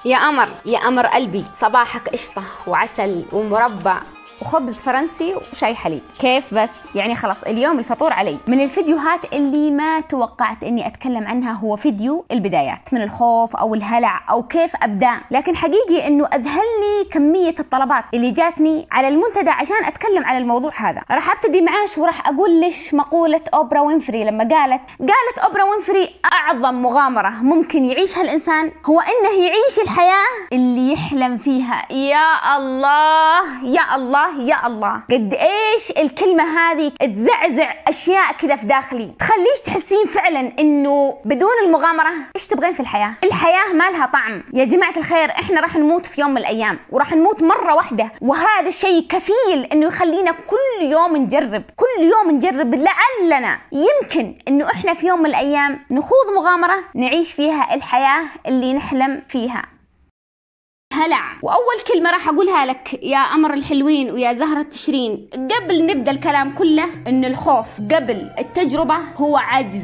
يا قمر يا قمر قلبي، صباحك قشطة وعسل ومربى وخبز فرنسي وشاي حليب. كيف بس؟ يعني خلاص اليوم الفطور علي. من الفيديوهات اللي ما توقعت اني اتكلم عنها هو فيديو البدايات، من الخوف او الهلع او كيف ابدا، لكن حقيقي انه اذهلني كمية الطلبات اللي جاتني على المنتدى عشان اتكلم عن الموضوع هذا. راح ابتدي معاش وراح اقول ليش مقولة اوبرا وينفري لما قالت اوبرا وينفري اعظم مغامرة ممكن يعيشها الانسان هو انه يعيش الحياة اللي يحلم فيها. يا الله يا الله يا الله، قد ايش الكلمة هذه تزعزع اشياء كذا في داخلي، تخليش تحسين فعلا انه بدون المغامرة ايش تبغين في الحياة؟ الحياة ما لها طعم يا جماعة الخير. احنا راح نموت في يوم من الايام وراح نموت مرة واحدة، وهذا الشيء كفيل انه يخلينا كل يوم نجرب لعلنا يمكن انه احنا في يوم من الايام نخوض مغامرة نعيش فيها الحياة اللي نحلم فيها. هلع. وأول كلمة راح أقولها لك يا قمر الحلوين ويا زهرة تشرين قبل نبدأ الكلام كله، إن الخوف قبل التجربة هو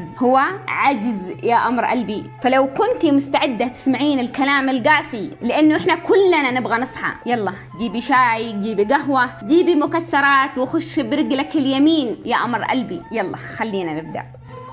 عجز يا قمر قلبي. فلو كنتي مستعدة تسمعين الكلام القاسي، لأنه إحنا كلنا نبغى نصحى، يلا جيبي شاي، جيبي قهوة، جيبي مكسرات وخش برجلك اليمين يا قمر قلبي. يلا خلينا نبدأ.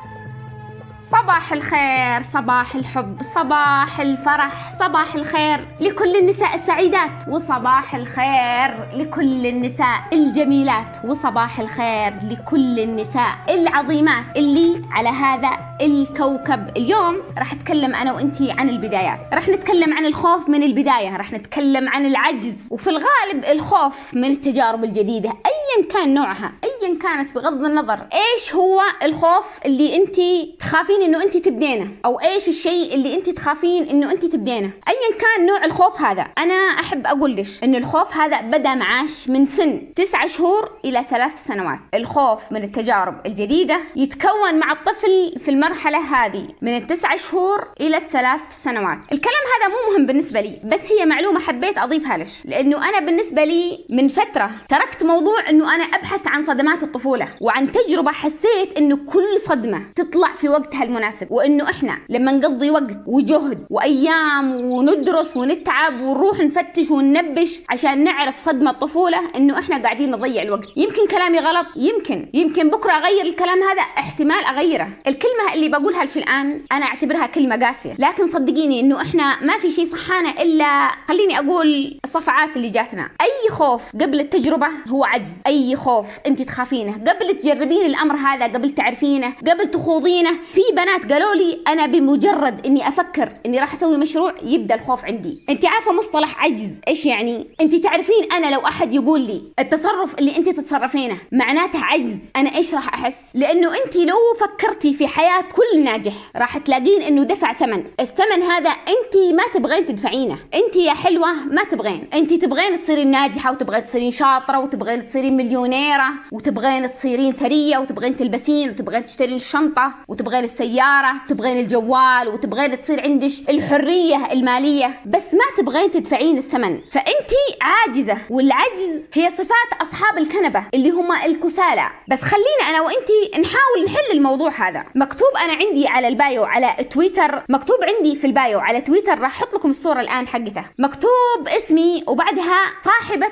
صباح الخير، صباح الحب، صباح الفرح، صباح الخير لكل النساء السعيدات، وصباح الخير لكل النساء الجميلات، وصباح الخير لكل النساء العظيمات اللي على هذا الكوكب. اليوم راح اتكلم انا وانتي عن البدايات، راح نتكلم عن الخوف من البداية، راح نتكلم عن العجز، وفي الغالب الخوف من التجارب الجديدة ايا كان نوعها، ايا كانت، بغض النظر ايش هو الخوف اللي انتي تخافين انه انت تبدينه، او ايش الشيء اللي انت تخافين انه انت تبدينه، ايا كان نوع الخوف هذا. انا احب اقول ليش ان الخوف هذا بدا معاش من سن 9 شهور الى 3 سنوات. الخوف من التجارب الجديدة يتكون مع الطفل في المرحلة هذه من 9 شهور الى 3 سنوات. الكلام هذا مو مهم بالنسبة لي، بس هي معلومة حبيت اضيفها ليش، لانه انا بالنسبة لي من فترة تركت موضوع انه انا ابحث عن صدمات الطفولة، وعن تجربة حسيت انه كل صدمة تطلع في وقتها المناسب، وانه احنا لما نقضي وقت وجهد وايام وندرس ونتعب ونروح نفتش وننبش عشان نعرف صدمة الطفولة، انه احنا قاعدين نضيع الوقت. يمكن كلامي غلط، يمكن بكرة اغير الكلام هذا، احتمال اغيره. الكلمة اللي بقولها لش الان انا اعتبرها كلمة قاسية، لكن صدقيني انه احنا ما في شيء صحانا الا، خليني اقول، الصفعات اللي جاتنا. اي خوف قبل التجربة هو عجز. اي خوف انت تخافينه قبل تجربين الامر هذا، قبل تعرفينه، قبل تخوضينه. في بنات قالوا لي انا بمجرد اني افكر اني راح اسوي مشروع يبدا الخوف عندي. انت عارفه مصطلح عجز ايش يعني؟ انت تعرفين انا لو احد يقول لي التصرف اللي انت تتصرفينه معناته عجز، انا ايش راح احس؟ لانه انت لو فكرتي في حياه كل ناجح راح تلاقين انه دفع ثمن. الثمن هذا انت ما تبغين تدفعينه. انت يا حلوه ما تبغين، انت تبغين تصيرين ناجحه، وتبغين تصيرين شاطره، وتبغين تصيرين مليونيره، وتبغين تصيرين ثريه، وتبغين تلبسين، وتبغين تشترين الشنطه، وتبغين السيارة، تبغين الجوال، وتبغين تصير عندك الحرية المالية، بس ما تبغين تدفعين الثمن. فأنتي عاجزة، والعجز هي صفات أصحاب الكنبة اللي هم الكسالى. بس خلينا أنا وأنتي نحاول نحل الموضوع هذا. مكتوب أنا عندي على البايو على تويتر، مكتوب عندي في البايو على تويتر، راح أحط لكم الصورة الآن حقتها، مكتوب اسمي وبعدها صاحبة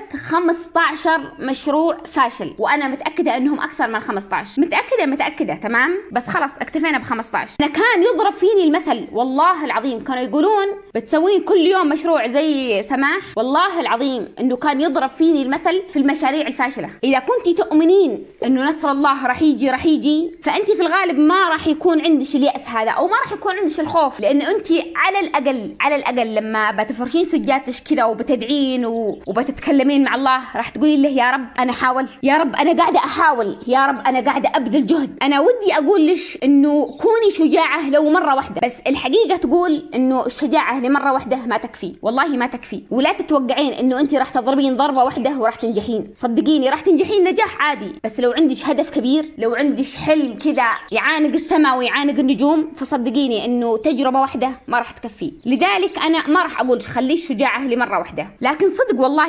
15 مشروع فاشل، وأنا متأكدة أنهم أكثر من 15، متأكدة تمام، بس خلاص اكتفينا ب15. أنا كان يضرب فيني المثل والله العظيم، كانوا يقولون بتسوين كل يوم مشروع زي سماح، والله العظيم انه كان يضرب فيني المثل في المشاريع الفاشلة. اذا كنتي تؤمنين انه نصر الله راح يجي، فانت في الغالب ما راح يكون عندك اليأس هذا، او ما راح يكون عندك الخوف، لانه انت على الاقل لما بتفرشين سجادتك كذا وبتدعين وبتتكلمين مع الله، راح تقولي له يا رب انا حاولت، يا رب انا قاعدة احاول، يا رب انا قاعدة ابذل جهد. انا ودي اقول لك انه كوني شجاعة لو مرة واحدة، بس الحقيقة تقول انه الشجاعة لمرة واحدة ما تكفي، والله ما تكفي. ولا تتوقعين انه انت راح تضربين ضربة واحدة وراح تنجحين، صدقيني راح تنجحين نجاح عادي، بس لو عندك هدف كبير، لو عندك حلم كذا يعانق السماء ويعانق النجوم، فصدقيني انه تجربة واحدة ما راح تكفي. لذلك انا ما راح اقول خليش شجاعة لمرة واحدة، لكن صدق والله انا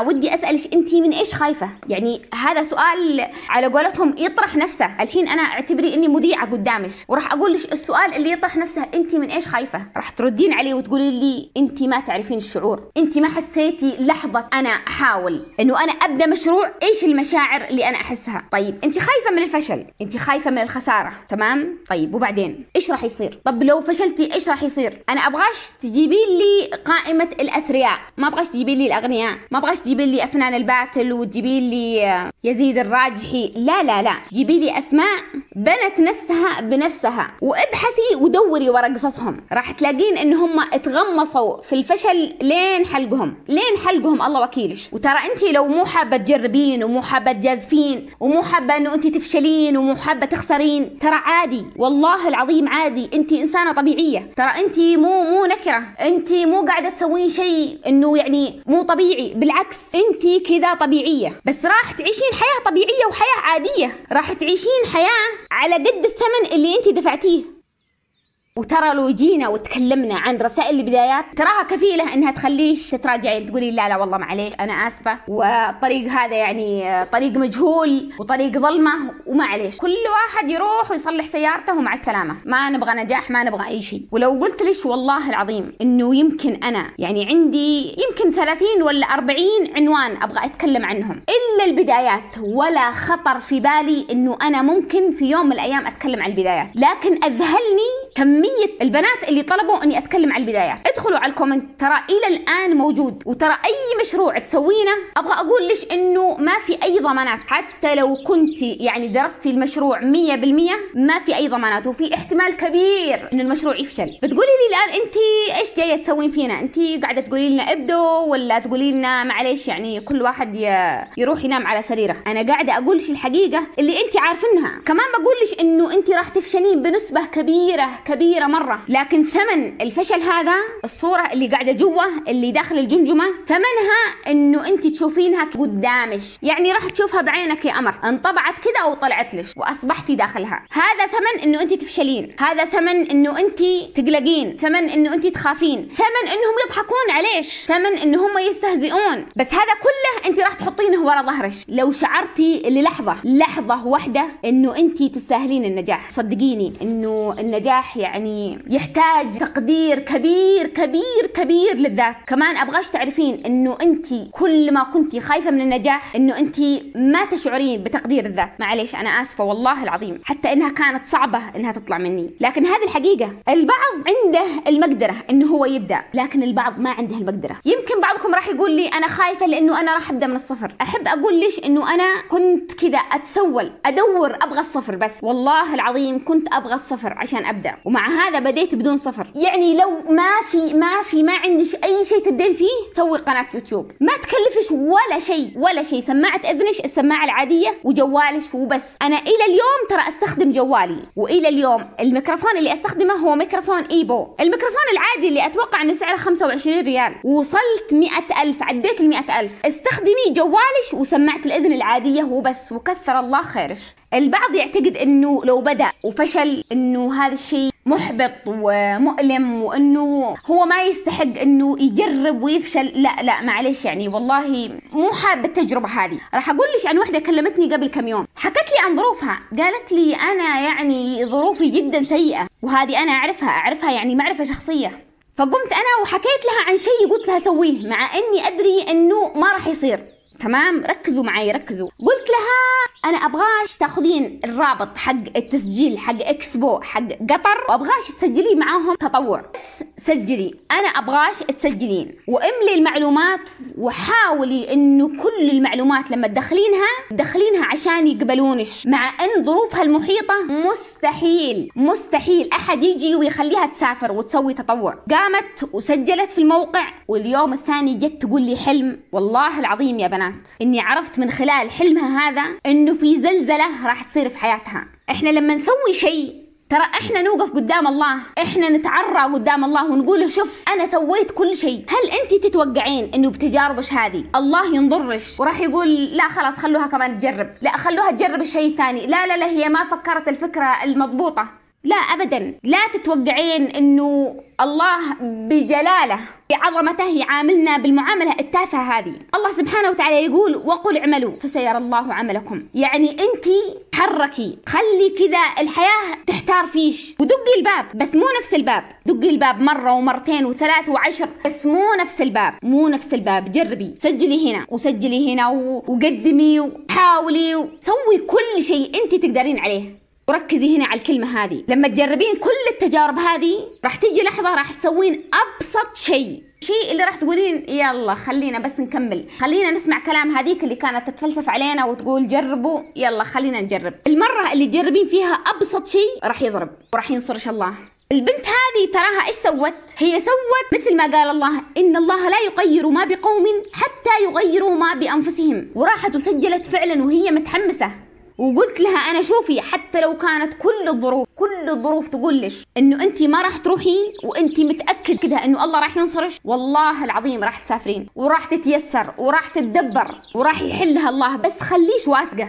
فودي اسالش انت من ايش خايفه؟ يعني هذا سؤال على قولتهم يطرح نفسه. الحين انا اعتبري اني مذيعه قدامك وراح اقول لك السؤال اللي يطرح نفسه، انت من ايش خايفه؟ راح تردين علي وتقولي لي انت ما تعرفين الشعور، انت ما حسيتي لحظه انا احاول انه انا ابدا مشروع ايش المشاعر اللي انا احسها. طيب انت خايفه من الفشل، انت خايفه من الخساره، تمام؟ طيب وبعدين ايش راح يصير؟ طب لو فشلتي ايش راح يصير؟ انا ابغاش تجيبين لي قائمه الاثرياء، ما ابغاش تجيبين لي الاغنياء، ما ابغاش تجيبين لي افنان الباتل وتجيبين لي يزيد الراجحي، لا لا لا، جيبي لي اسماء بنت نفسها بنفسها وابحثي ودوري ورا قصصهم، راح تلاقين ان هم اتغمصوا في الفشل لين حلقهم، لين حلقهم الله وكيلش. وترى انت لو مو حابه تجربين ومو حابه تجازفين ومو حابه انه انت تفشلين ومو حابه تخسرين، ترى عادي والله العظيم عادي، انت انسانه طبيعيه، ترى انت مو نكره، انت مو قاعده تسوين شيء انه يعني مو طبيعي، بالعكس انت كذا طبيعيه، بس راح تعيشين حياه طبيعيه وحياه عاديه، راح تعيشين حياه على قد الثمن اللي انت دفعتيه. وترى لو جينا وتكلمنا عن رسائل البدايات تراها كفيلة انها تخليش تراجعين، تقولي لا لا والله معليش انا اسفة، والطريق هذا يعني طريق مجهول وطريق ظلمة ومعليش، كل واحد يروح ويصلح سيارته ومع السلامة، ما نبغى نجاح، ما نبغى اي شيء. ولو قلت ليش والله العظيم انه يمكن انا يعني عندي يمكن 30 ولا 40 عنوان ابغى اتكلم عنهم الا البدايات، ولا خطر في بالي انه انا ممكن في يوم من الايام اتكلم عن البدايات، لكن اذهلني كمية البنات اللي طلبوا اني اتكلم عن البدايات. ادخلوا على الكومنت، ترى الى الان موجود، وترى اي مشروع تسوينه ابغى اقول ليش انه ما في اي ضمانات، حتى لو كنت يعني درستي المشروع 100% ما في اي ضمانات، وفي احتمال كبير ان المشروع يفشل. بتقولي لي الان انت ايش جايه تسوين فينا؟ انت قاعده تقولي لنا ابدوا ولا تقولي لنا معليش يعني كل واحد يروح ينام على سريره؟ انا قاعده اقول لك الحقيقه اللي انت عارفينها، كمان بقول لك انه انت راح تفشلين بنسبه كبيره مرة، لكن ثمن الفشل هذا الصورة اللي قاعدة جوا اللي داخل الجمجمة ثمنها انه انت تشوفينها قدامك، يعني راح تشوفها بعينك يا قمر، انطبعت كده او طلعت لك واصبحتي داخلها. هذا ثمن انه انت تفشلين، هذا ثمن انه انت تقلقين، ثمن انه انت تخافين، ثمن انهم يضحكون عليش، ثمن انه هم يستهزئون، بس هذا كله انت راح تحطينه ورا ظهرك لو شعرتي لحظة واحدة انه انت تستاهلين النجاح. صدقيني انه النجاح يعني يحتاج تقدير كبير للذات. كمان ابغاش تعرفين انه انت كل ما كنتي خايفه من النجاح انه انت ما تشعرين بتقدير الذات. معليش انا اسفه والله العظيم، حتى انها كانت صعبه انها تطلع مني، لكن هذه الحقيقه. البعض عنده المقدره انه هو يبدا، لكن البعض ما عنده المقدره. يمكن بعضكم راح يقول لي انا خايفه لانه انا راح ابدا من الصفر. احب اقول ليش انه انا كنت كذا اتسول ادور ابغى الصفر، بس والله العظيم كنت ابغى الصفر عشان ابدا، ومع هذا بديت بدون صفر. يعني لو ما عندش اي شيء تبدين فيه، سوي قناه يوتيوب، ما تكلفش ولا شيء، سماعه اذنش، السماعه العاديه وجوالش وبس. انا الى اليوم ترى استخدم جوالي، والى اليوم الميكروفون اللي استخدمه هو ميكروفون ايبو، الميكروفون العادي اللي اتوقع انه سعره 25 ريال، وصلت 100,000، عديت 100,000. استخدمي جوالش وسماعه الاذن العاديه وبس، وكثر الله خيرش. البعض يعتقد انه لو بدأ وفشل انه هذا الشيء محبط ومؤلم، وانه هو ما يستحق انه يجرب ويفشل. لا معليش، يعني والله مو حابه التجربه هذه. راح اقول لك عن وحده كلمتني قبل كم يوم، حكت لي عن ظروفها، قالت لي انا يعني ظروفي جدا سيئه، وهذه انا اعرفها يعني معرفه شخصيه. فقمت انا وحكيت لها عن شيء قلت لها سويه، مع اني ادري انه ما راح يصير. تمام، ركزوا معي ركزوا. قلت لها انا ابغاش تاخذين الرابط حق التسجيل حق اكسبو حق قطر، وابغاش تسجلي معاهم تطوع، بس سجلي، انا ابغاش تسجلين واملي المعلومات، وحاولي انه كل المعلومات لما تدخلينها عشان يقبلونش، مع ان ظروفها المحيطه مستحيل احد يجي ويخليها تسافر وتسوي تطوع. قامت وسجلت في الموقع، واليوم الثاني جت تقول لي حلم. والله العظيم يا بنات اني عرفت من خلال حلمها هذا انه في زلزله راح تصير في حياتها. احنا لما نسوي شيء ترى احنا نوقف قدام الله، احنا نتعرى قدام الله ونقول شوف انا سويت كل شيء. هل انت تتوقعين انه بتجاربش هذه الله ينظرش وراح يقول لا خلاص خلوها كمان تجرب، لا خلوها تجرب الشيء الثاني، لا هي ما فكرت الفكره المضبوطه؟ لا ابدا، لا تتوقعين انه الله بجلاله بعظمته يعاملنا بالمعامله التافهه هذه. الله سبحانه وتعالى يقول وقل اعملوا فسيرى الله عملكم. يعني انت حركي، خلي كذا الحياه تحتار فيش، ودقي الباب بس مو نفس الباب. دقي الباب مره ومرتين وثلاث وعشر، بس مو نفس الباب، مو نفس الباب. جربي، سجلي هنا وسجلي هنا وقدمي وحاولي وسوي كل شيء انت تقدرين عليه، وركزي هنا على الكلمة هذه. لما تجربين كل التجارب هذه راح تيجي لحظة راح تسوين أبسط شيء اللي راح تقولين يلا خلينا بس نكمل، خلينا نسمع كلام هذيك اللي كانت تتفلسف علينا وتقول جربوا، يلا خلينا نجرب. المرة اللي تجربين فيها أبسط شيء راح يضرب وراح ينصر إن شاء الله. البنت هذه تراها إيش سوت؟ هي سوت مثل ما قال الله إن الله لا يغير ما بقوم حتى يغيروا ما بأنفسهم، وراحت وسجلت فعلا وهي متحمسة. وقلت لها أنا شوفي حتى لو كانت كل الظروف تقول لش إنه أنت ما راح تروحين وأنت متأكد كده إنه الله راح ينصرش، والله العظيم راح تسافرين وراح تتيسر وراح تتدبر وراح يحلها الله، بس خليش واثقة.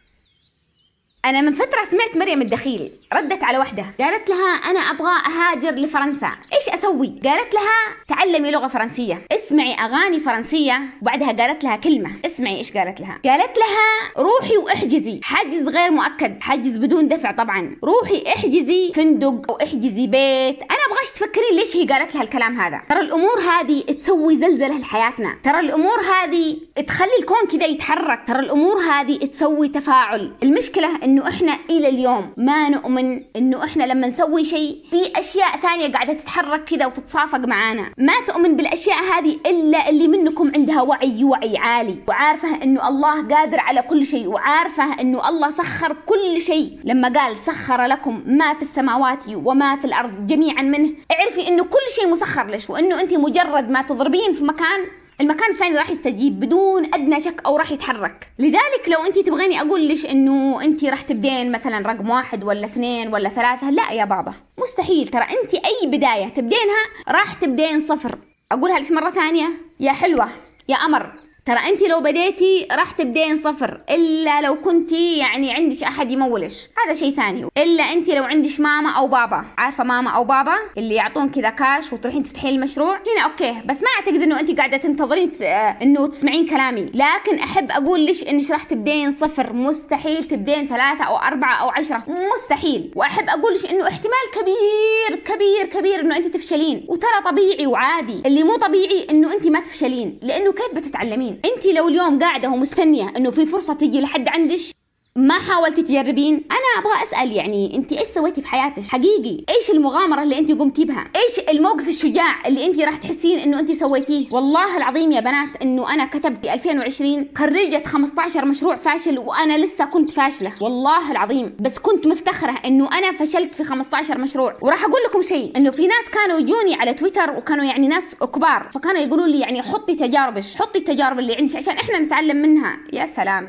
أنا من فترة سمعت مريم الدخيل ردت على وحدة قالت لها أنا أبغى أهاجر لفرنسا، إيش أسوي؟ قالت لها تعلمي لغة فرنسية، اسمعي أغاني فرنسية. وبعدها قالت لها كلمة، اسمعي إيش قالت لها. قالت لها روحي واحجزي حجز غير مؤكد، حجز بدون دفع طبعا، روحي احجزي فندق أو احجزي بيت. أنا أبغاش تفكرين ليش هي قالت لها الكلام هذا. ترى الأمور هذه تسوي زلزلة لحياتنا، ترى الأمور هذه تخلي الكون كذا يتحرك، ترى الأمور هذه تسوي تفاعل. المشكلة إنه إحنا إلى اليوم ما نؤمن إنه إحنا لما نسوي شيء في أشياء ثانية قاعدة تتحرك كذا وتتصافق معانا. ما تؤمن بالأشياء هذه إلا اللي منكم عندها وعي عالي، وعارفة إنه الله قادر على كل شيء، وعارفة إنه الله سخر كل شيء. لما قال سخر لكم ما في السماوات وما في الأرض جميعا منه، اعرفي إنه كل شيء مسخر لش، وإنه أنت مجرد ما تضربين في مكان المكان الثاني راح يستجيب بدون أدنى شك أو راح يتحرك. لذلك لو أنت تبغيني أقول ليش إنه أنت راح تبدين مثلا رقم 1 ولا 2 ولا 3، لا يا بابا مستحيل. ترى أنت أي بداية تبدينها راح تبدين صفر. أقولها ليش مرة ثانية يا حلوة يا أمر، ترى انت لو بديتي راح تبدين صفر، الا لو كنتي يعني عندش احد يمولش، هذا شيء ثاني. الا انت لو عندش ماما او بابا، عارفه ماما او بابا اللي يعطون كذا كاش وتروحين تفتحين المشروع هنا اوكي، بس ما اعتقد انه انت قاعده تنتظرين انه تسمعين كلامي. لكن احب اقول ليش انك راح تبدين صفر، مستحيل تبدين 3 أو 4 أو 10، مستحيل. واحب اقول ليش انه احتمال كبير كبير كبير انه انت تفشلين، وترى طبيعي وعادي. اللي مو طبيعي انه انت ما تفشلين، لانه كيف بتتعلمين؟ انت لو اليوم قاعده ومستنيه انه في فرصه تيجي لحد عندش، ما حاولتي تجربين؟ انا ابغى اسال يعني انت ايش سويتي في حياتك حقيقي؟ ايش المغامره اللي انت قمتي بها؟ ايش الموقف الشجاع اللي انت راح تحسين انه انت سويتيه؟ والله العظيم يا بنات انه انا كتبت 2020 خريجه 15 مشروع فاشل، وانا لسه كنت فاشله والله العظيم، بس كنت مفتخره انه انا فشلت في 15 مشروع. وراح اقول لكم شيء، انه في ناس كانوا يجوني على تويتر وكانوا يعني ناس كبار، فكانوا يقولوا لي يعني حطي تجاربك، حطي التجارب اللي عندك عشان احنا نتعلم منها. يا سلام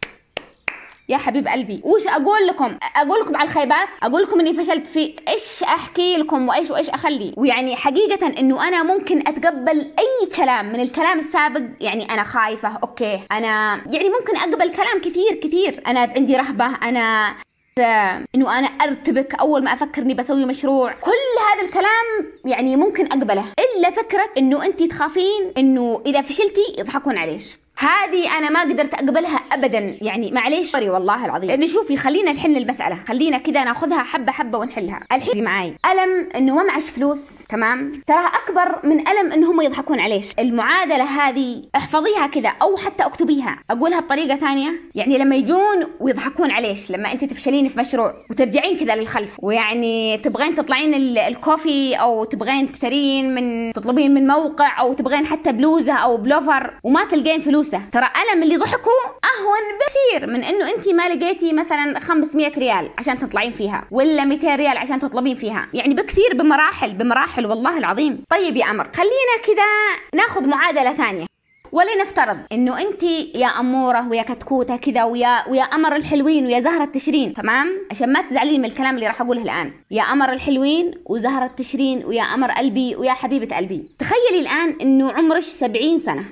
يا حبيب قلبي، وش اقول لكم على الخيبات؟ اقول لكم اني فشلت في ايش احكي لكم وايش اخلي. ويعني حقيقه انه انا ممكن اتقبل اي كلام من الكلام السابق، يعني انا خايفه اوكي، انا يعني ممكن اقبل كلام كثير، انا عندي رهبه، انا انه انا ارتبك اول ما افكر اني بسوي مشروع، كل هذا الكلام يعني ممكن اقبله، الا فكره انه انت تخافين انه اذا فشلتي يضحكون عليش. هذه انا ما قدرت اقبلها ابدا، يعني معليش سوري والله العظيم. لان شوفي خلينا نحل المساله، خلينا كذا ناخذها حبه حبه ونحلها. الحين معاي الم انه ما معش فلوس، تمام، تراها اكبر من الم ان هم يضحكون عليش. المعادله هذه احفظيها كذا او حتى اكتبيها. اقولها بطريقه ثانيه، يعني لما يجون ويضحكون عليش، لما انت تفشلين في مشروع وترجعين كذا للخلف، ويعني تبغين تطلعين الكوفي او تبغين تشترين تطلبين من موقع او تبغين حتى بلوزه او بلوفر وما تلقين فلوس، ترى ألم اللي ضحكوا أهون بكثير من إنه أنت ما لقيتي مثلا 500 ريال عشان تطلعين فيها ولا 200 ريال عشان تطلبين فيها، يعني بكثير بمراحل والله العظيم. طيب يا أمر خلينا كذا ناخذ معادلة ثانية، ولنفترض إنه أنت يا أمورة ويا كتكوتة كذا ويا أمر الحلوين ويا زهرة تشرين، تمام، عشان ما تزعلين من الكلام اللي راح أقوله الآن، يا أمر الحلوين وزهرة تشرين ويا أمر قلبي ويا حبيبة قلبي. تخيلي الآن إنه عمرش 70 سنة،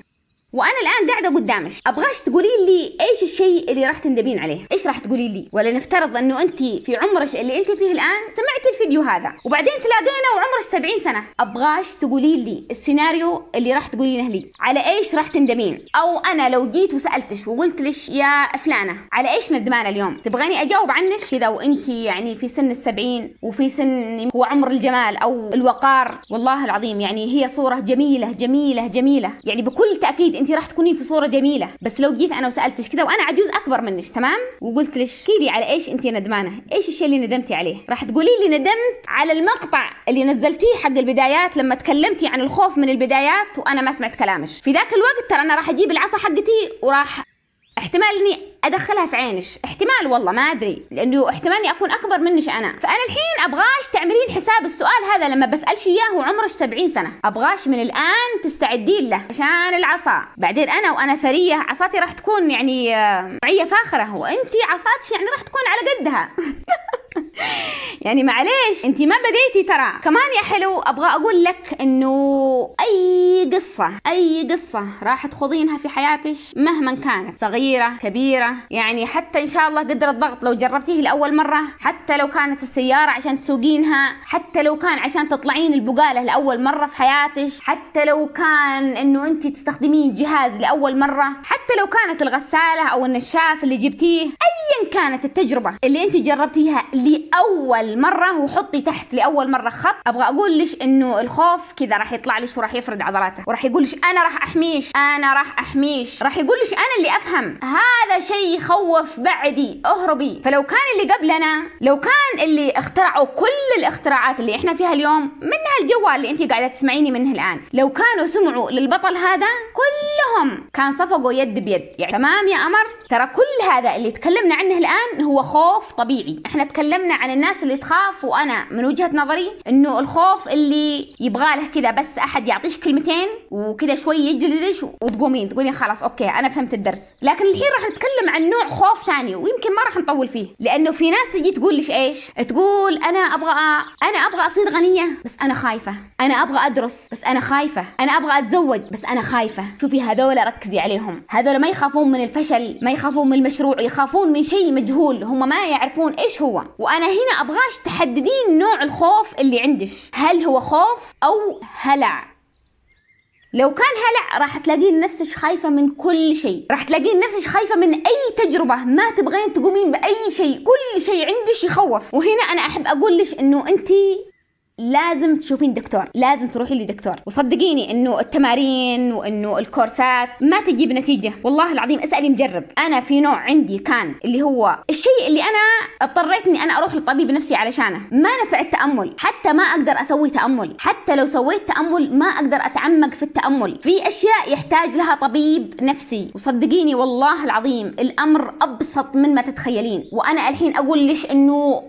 وانا الان قاعده قدامك، ابغاش تقولي لي ايش الشيء اللي راح تندمين عليه، ايش راح تقولي لي؟ ولا نفترض انه انت في عمرك اللي انت فيه الان سمعتي الفيديو هذا وبعدين تلاقينا وعمرك 70 سنه، ابغاش تقولي لي السيناريو اللي راح تقولينه لي، على ايش راح تندمين؟ او انا لو جيت وسالتش وقلت لك يا فلانه على ايش ندمانه اليوم، تبغاني اجاوب عنك كذا وانت يعني في سن ال70 وفي سن هو عمر الجمال او الوقار؟ والله العظيم يعني هي صوره جميله جميله جميله، يعني بكل تاكيد انت راح تكونين في صوره جميله. بس لو جيت انا وسالتك كذا وانا عجوز اكبر منك تمام، وقلت لك احكي على ايش انت ندمانه، ايش الشيء اللي ندمتي عليه؟ راح تقولي لي ندمت على المقطع اللي نزلتيه حق البدايات لما تكلمتي عن الخوف من البدايات وانا ما سمعت كلامك. في ذاك الوقت ترى انا راح اجيب العصا حقتي وراح احتمال اني ادخلها في عينش، احتمال والله ما ادري، لانه احتمال اني اكون اكبر منك انا. فانا الحين ابغاش تعملين حساب السؤال هذا لما بسالش اياه وعمرك 70 سنه، ابغاش من الان تستعدين له عشان العصا. بعدين انا ثريه، عصاتي راح تكون يعني معيه فاخره، وانتي عصاتك يعني راح تكون على قدها. يعني معليش انتي ما بديتي ترى. كمان يا حلو ابغى اقول لك انه اي قصه راح تخوضينها في حياتك مهما كانت صغيره كبيره، يعني حتى ان شاء الله قدر الضغط لو جربتيه لاول مره، حتى لو كانت السياره عشان تسوقينها، حتى لو كان عشان تطلعين البقاله لاول مره في حياتك، حتى لو كان انه انتي تستخدمين جهاز لاول مره، حتى لو كانت الغساله او النشاف اللي جبتيه، ايا كانت التجربه اللي انتي جربتيها لأول مرة، وحطي تحت لأول مرة خط، أبغى أقول ليش إنه الخوف كذا راح يطلع ليش وراح يفرد عضلاته وراح يقول ليش أنا راح أحميش، راح يقول ليش أنا اللي أفهم. هذا شيء يخوف، بعدي اهربي. فلو كان اللي قبلنا، لو كان اللي اخترعوا كل الاختراعات اللي إحنا فيها اليوم، منها الجوال اللي أنت قاعدة تسمعيني منه الآن، لو كانوا سمعوا للبطل هذا كلهم كان صفقوا يد بيد. يعني تمام يا أمر، ترى كل هذا اللي تكلمنا عنه الآن هو خوف طبيعي. إحنا تكلمنا عن الناس اللي تخاف، وانا من وجهة نظري انه الخوف اللي يبغى له كذا بس احد يعطيش كلمتين وكذا شوي يجلدش تقولين خلاص اوكي انا فهمت الدرس. لكن الحين راح نتكلم عن نوع خوف ثاني ويمكن ما راح نطول فيه، لانه في ناس تجي تقول ليش ايش، تقول انا ابغى اصير غنية بس انا خايفة، انا ابغى ادرس بس انا خايفة، انا ابغى اتزوج بس انا خايفة. شوفي هذول ركزي عليهم، هذول ما يخافون من الفشل، ما يخافون من المشروع، يخافون من شيء مجهول هم ما يعرفون ايش هو. وانا هنا ابغاش تحددين نوع الخوف اللي عندك، هل هو خوف او هلع. لو كان هلع راح تلاقين نفسك خايفة من كل شيء، راح تلاقين نفسك خايفة من اي تجربة، ما تبغين تقومين باي شيء، كل شيء عندك يخوف. وهنا انا احب اقول لك انه انتي لازم تشوفين دكتور، لازم تروحي لدكتور. وصدقيني انه التمارين وانه الكورسات ما تجيب نتيجة، والله العظيم اسألي مجرب. انا في نوع عندي كان اللي هو الشيء اللي انا اضطريت اني انا اروح للطبيب نفسي علشانه، ما نفع التأمل، حتى ما اقدر اسوي تأمل، حتى لو سويت تأمل ما اقدر اتعمق في التأمل، في اشياء يحتاج لها طبيب نفسي. وصدقيني والله العظيم الامر ابسط من ما تتخيلين. وانا الحين اقول ليش انه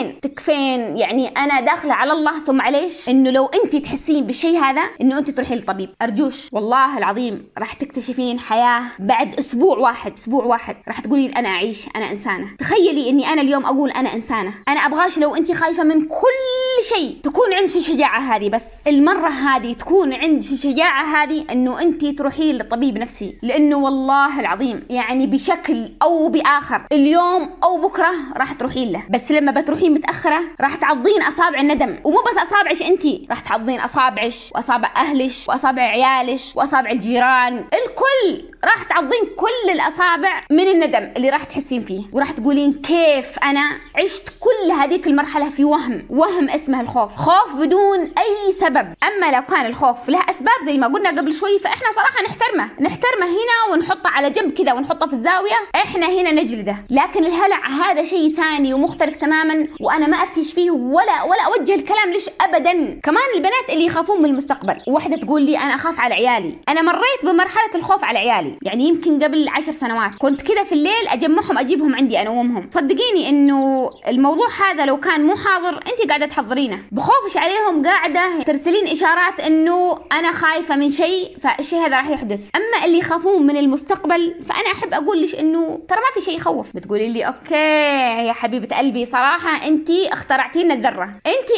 تكفين يعني انا داخلة على الله، ثم معليش انه لو انت تحسين بالشيء هذا انه انت تروحي للطبيب، ارجوش والله العظيم راح تكتشفين حياة بعد اسبوع واحد راح تقولين انا اعيش، انا انسانة. تخيلي اني انا اليوم اقول انا انسانة. انا ابغاش لو انت خايفة من كل شيء تكون عندك شجاعة هذه، بس المرة هذه تكون عندك شجاعة هذه انه انت تروحين للطبيب نفسي، لانه والله العظيم يعني بشكل او باخر اليوم او بكرة راح تروحين له. بس لما بتروحين متأخرة راح تعضين اصابع الندم، ومو بس اصابعش انتي، راح تعضين اصابعش واصابع اهلش واصابع عيالش واصابع الجيران، الكل راح تعضين كل الاصابع من الندم اللي راح تحسين فيه، وراح تقولين كيف انا عشت كل هذيك المرحله في وهم اسمه الخوف، خوف بدون اي سبب. اما لو كان الخوف له اسباب زي ما قلنا قبل شوي، فاحنا صراحه نحترمه هنا ونحطه على جنب كذا ونحطه في الزاويه، احنا هنا نجلده. لكن الهلع هذا شيء ثاني ومختلف تماما، وانا ما افتيش فيه ولا اوجه الكلام ليش ابدا. كمان البنات اللي يخافون من المستقبل، واحده تقول لي انا اخاف على عيالي. انا مريت بمرحله الخوف على عيالي، يعني يمكن قبل 10 سنوات كنت كذا في الليل اجمعهم اجيبهم عندي انومهم. صدقيني انه الموضوع هذا لو كان مو حاضر انت قاعده تحضرينه، بخوفش عليهم قاعده ترسلين اشارات انه انا خايفه من شيء، فالشيء هذا راح يحدث. اما اللي يخافون من المستقبل فانا احب اقول لك انه ترى ما في شيء يخوف. بتقولي لي اوكي يا حبيبه قلبي صراحه انت اخترعتي لنا الذره، انت اينشتاين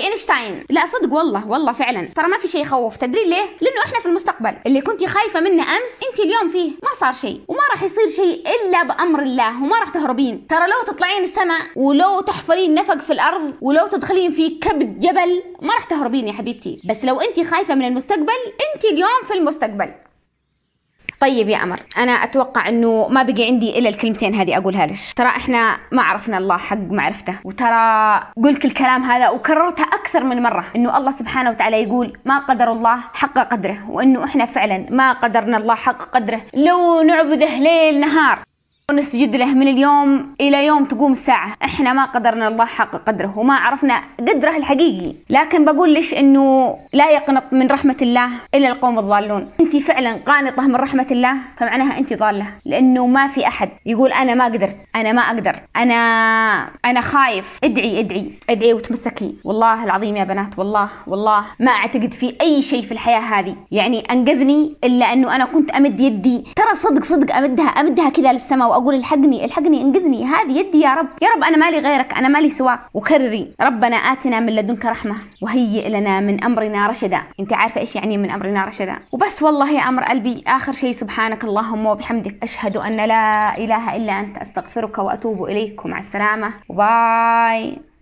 تايم. لا صدق والله فعلا ترى ما في شيء يخوف. تدري ليه؟ لانه احنا في المستقبل. اللي كنتي خايفه منه امس انت اليوم فيه ما صار شيء، وما راح يصير شيء الا بامر الله، وما راح تهربين. ترى لو تطلعين السماء ولو تحفرين نفق في الارض ولو تدخلين في كبد جبل ما راح تهربين يا حبيبتي. بس لو انت خايفه من المستقبل انت اليوم في المستقبل. طيب يا أمر، أنا أتوقع أنه ما بقي عندي إلا الكلمتين هذه أقولها لك. ترى إحنا ما عرفنا الله حق معرفته، وترى قلت الكلام هذا وكررتها أكثر من مرة، أنه الله سبحانه وتعالى يقول ما قدر الله حق قدره، وأنه إحنا فعلا ما قدرنا الله حق قدره. لو نعبده ليل نهار ونسجد له من اليوم إلى يوم تقوم الساعة، إحنا ما قدرنا الله حق قدره وما عرفنا قدره الحقيقي. لكن بقول لش إنه لا يقنط من رحمة الله إلا القوم الضالون. أنت فعلا قانطة من رحمة الله فمعناها أنت ضالة، لأنه ما في أحد يقول أنا ما قدرت، أنا ما أقدر، أنا خايف. ادعي وتمسكي. والله العظيم يا بنات، والله ما أعتقد في أي شيء في الحياة هذه يعني أنقذني إلا أنه أنا كنت أمد يدي. ترى صدق أمدها كذا للسماء واقول الحقني انقذني، هذه يدي يا رب، انا مالي غيرك، انا مالي سواك. وكرري ربنا آتنا من لدنك رحمة وهيئ لنا من امرنا رشدا. انت عارفه ايش يعني من امرنا رشدا؟ وبس والله يا امر قلبي، اخر شيء سبحانك اللهم وبحمدك اشهد ان لا اله الا انت استغفرك واتوب اليك، ومع السلامه وباي.